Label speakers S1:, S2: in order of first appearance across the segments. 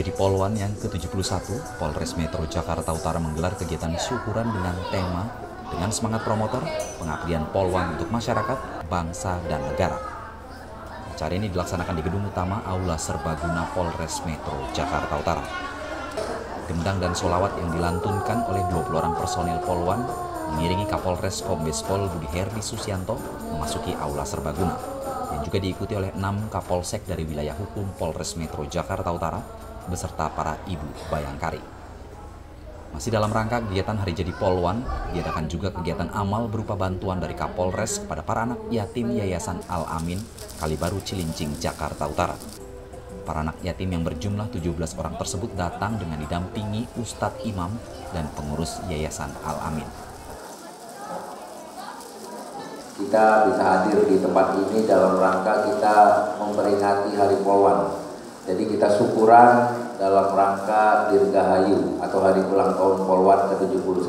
S1: Jadi Polwan yang ke-71, Polres Metro Jakarta Utara menggelar kegiatan syukuran dengan tema dengan semangat promotor, pengabdian Polwan untuk masyarakat, bangsa, dan negara. Acara ini dilaksanakan di gedung utama Aula Serbaguna Polres Metro Jakarta Utara. Gendang dan solawat yang dilantunkan oleh 20 orang personil Polwan mengiringi Kapolres Kombes Pol Budi Herdi Susianto memasuki Aula Serbaguna, yang juga diikuti oleh 6 Kapolsek dari wilayah hukum Polres Metro Jakarta Utara beserta para ibu bayangkari. Masih dalam rangka kegiatan Hari Jadi Polwan, diadakan juga kegiatan amal berupa bantuan dari Kapolres kepada para anak yatim Yayasan Al-Amin, Kalibaru Cilincing, Jakarta Utara. Para anak yatim yang berjumlah 17 orang tersebut datang dengan didampingi Ustadz Imam dan pengurus Yayasan Al-Amin.
S2: Kita bisa hadir di tempat ini dalam rangka kita memperingati Hari Polwan. Jadi kita syukuran dalam rangka Dirgahayu atau Hari Ulang Tahun Polwan ke-71.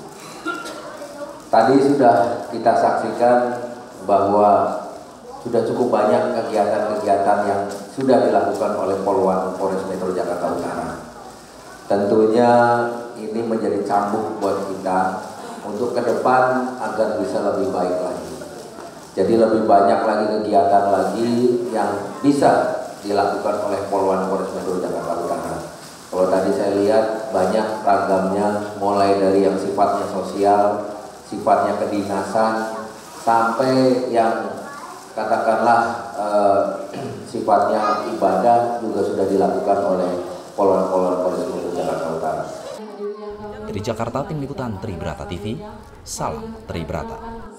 S2: Tadi sudah kita saksikan bahwa sudah cukup banyak kegiatan-kegiatan yang sudah dilakukan oleh Polwan Polres Metro Jakarta Utara. Tentunya ini menjadi cambuk buat kita untuk ke depan agar bisa lebih baik lagi. Jadi lebih banyak lagi kegiatan lagi yang bisa dilakukan oleh Polwan Polres Metro Jakarta Utara. Kalau tadi saya lihat banyak ragamnya, mulai dari yang sifatnya sosial, sifatnya kedinasan, sampai yang katakanlah sifatnya ibadah juga sudah dilakukan oleh Polwan Polres Metro Jakarta Utara.
S1: Dari Jakarta, Tim Liputan Tribrata TV, salam Tribrata.